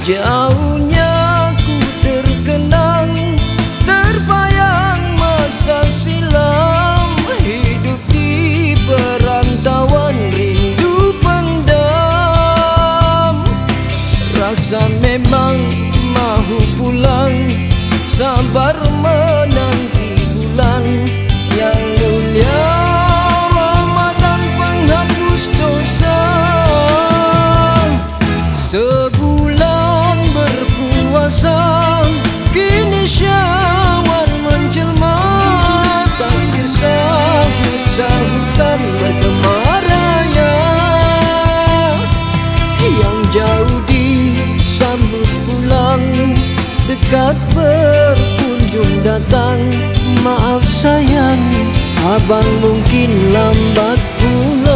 Jauhnya ku terkenang, terbayang masa silam, hidup di perantauan, rindu pendam. Rasa memang mahu pulang, sabar menanti bulan yang mulia, Ramadan penghapus dosa. Sebulan berpuasa, kini Syawal menjelma, takbir sahut-sahutan bergema raya. Yang jauh disambut pulang, dekat berkunjung datang. Maaf sayang, abang mungkin lambat pulang.